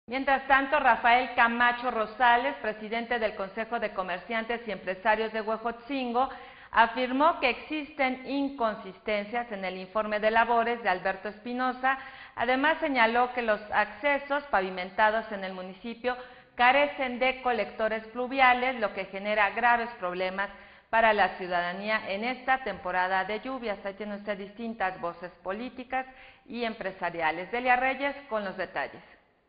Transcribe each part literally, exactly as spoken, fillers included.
Mientras tanto, Rafael Camacho Rosales, presidente del Consejo de Comerciantes y Empresarios de Huejotzingo, afirmó que existen inconsistencias en el informe de labores de Alberto Espinosa. Además, señaló que los accesos pavimentados en el municipio carecen de colectores pluviales, lo que genera graves problemas para la ciudadanía en esta temporada de lluvias. Ahí tiene usted distintas voces políticas y empresariales. Delia Reyes con los detalles.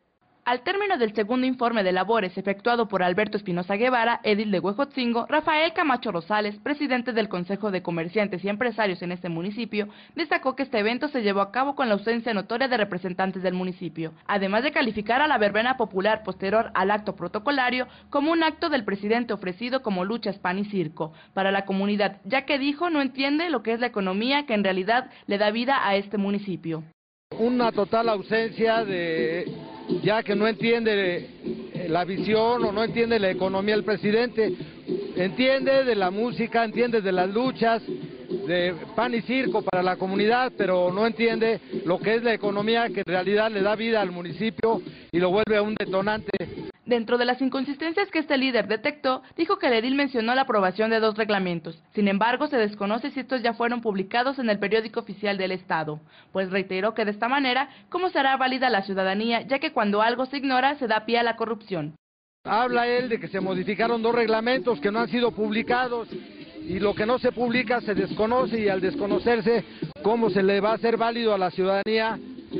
Al término del segundo informe de labores efectuado por Alberto Espinosa Guevara, edil de Huejotzingo, Rafael Camacho Rosales, presidente del Consejo de Comerciantes y Empresarios en este municipio, destacó que este evento se llevó a cabo con la ausencia notoria de representantes del municipio, además de calificar a la verbena popular posterior al acto protocolario como un acto del presidente ofrecido como luchas, pan y circo para la comunidad, ya que dijo no entiende lo que es la economía que en realidad le da vida a este municipio. Una total ausencia de, ya que no entiende la visión o no entiende la economía del presidente, entiende de la música, entiende de las luchas, de pan y circo para la comunidad, pero no entiende lo que es la economía que en realidad le da vida al municipio y lo vuelve un detonante. Dentro de las inconsistencias que este líder detectó, dijo que el edil mencionó la aprobación de dos reglamentos. Sin embargo, se desconoce si estos ya fueron publicados en el periódico oficial del Estado, pues reiteró que de esta manera, ¿cómo será válida la ciudadanía, ya que cuando algo se ignora, se da pie a la corrupción? Habla él de que se modificaron dos reglamentos que no han sido publicados, y lo que no se publica se desconoce, y al desconocerse, ¿cómo se le va a hacer válido a la ciudadanía?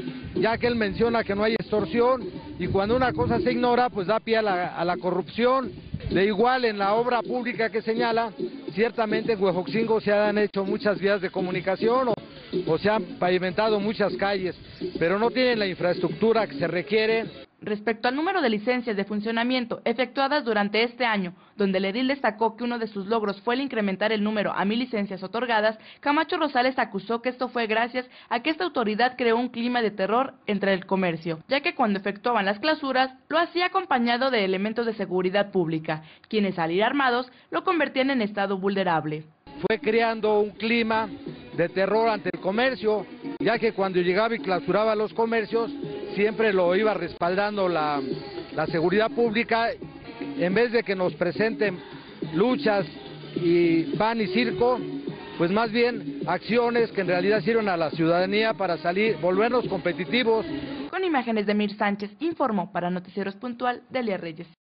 Ya que él menciona que no hay extorsión, y cuando una cosa se ignora, pues da pie a la, a la corrupción. De igual, en la obra pública que señala, ciertamente en Huejotzingo se han hecho muchas vías de comunicación o, o se han pavimentado muchas calles, pero no tienen la infraestructura que se requiere. Respecto al número de licencias de funcionamiento efectuadas durante este año, donde el edil destacó que uno de sus logros fue el incrementar el número a mil licencias otorgadas, Camacho Rosales acusó que esto fue gracias a que esta autoridad creó un clima de terror entre el comercio, ya que cuando efectuaban las clausuras, lo hacía acompañado de elementos de seguridad pública, quienes al ir armados lo convertían en estado vulnerable. Fue creando un clima de terror ante el comercio, ya que cuando llegaba y clausuraba los comercios, siempre lo iba respaldando la, la seguridad pública, en vez de que nos presenten luchas y pan y circo, pues más bien acciones que en realidad sirven a la ciudadanía para salir, volvernos competitivos. Con imágenes de Mir Sánchez, informó para Noticieros Puntual, Delia Reyes.